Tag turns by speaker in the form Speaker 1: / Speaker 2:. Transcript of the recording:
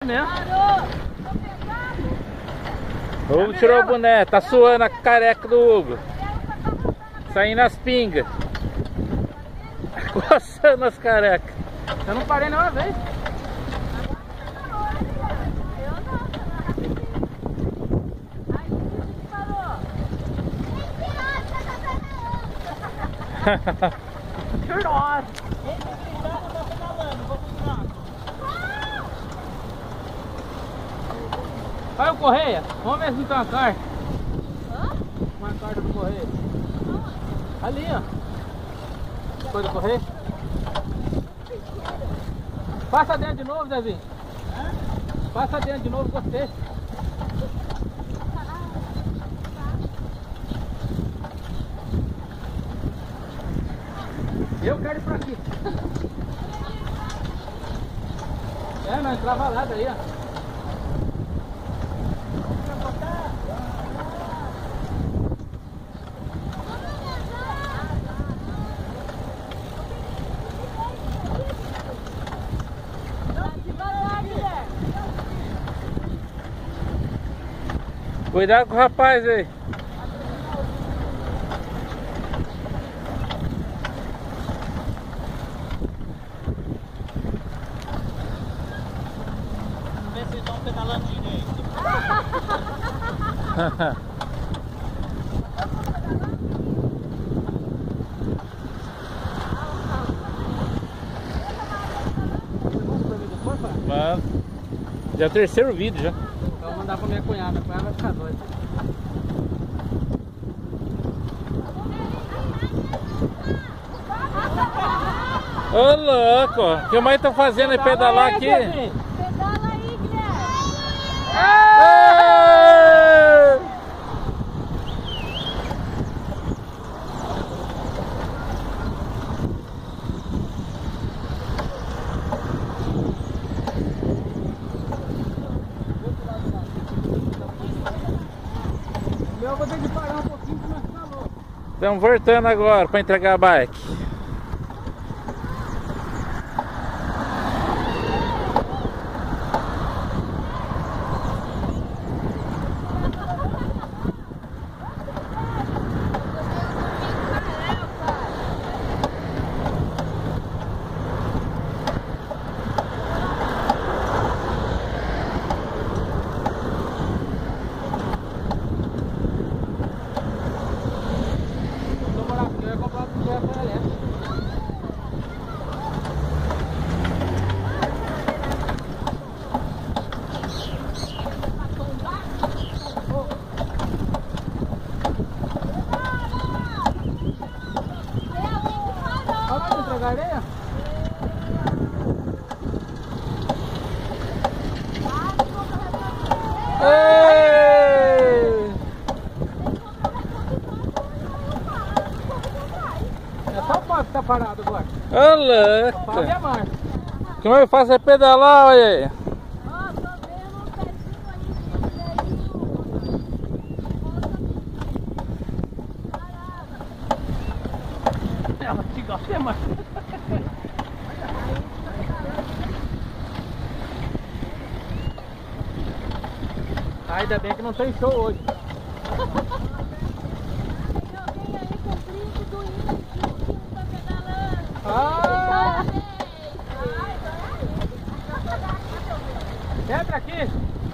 Speaker 1: mesmo.
Speaker 2: O Hugo tirou o boné, tá suando a careca do Hugo. Saindo as pingas. Coçando as carecas.
Speaker 1: Eu não parei nenhuma vez. Nossa! Olha o Correia, vamos ver se não tem uma carta. Uma carta do Correia. Ali, ó. Foi do Correia? Passa dentro de novo, Zezinho. Passa dentro de novo, gostei. Eu quero ir por aqui. É, nós entrava lá daí, ó.
Speaker 2: Cuidado com o rapaz aí.
Speaker 3: Vamos ver se eles estão pedalando direito.
Speaker 2: Mano, já é o terceiro vídeo já.
Speaker 1: Então vou mandar pra minha cunhada vai ficar doida.
Speaker 2: Ô louco, o que mais estão fazendo aí pedalar aqui?
Speaker 4: Pedala aí, Guilherme!
Speaker 1: Eu vou ter que parar um pouquinho pra nós ficar louco.
Speaker 2: Estamos voltando agora para entregar a bike.
Speaker 1: Areia? É só o pau que tá parado agora.
Speaker 2: Ô louco!
Speaker 1: Pau e a marcha.
Speaker 2: O que mais faz é pedalar, olha aí.
Speaker 4: Ó, tô vendo um pezinho aí.
Speaker 1: Ela te gosta, mano. Ainda bem que não tem show hoje.
Speaker 4: Tem alguém aí com brinco do índio que tá pedalando.
Speaker 1: Ah! Entra aqui!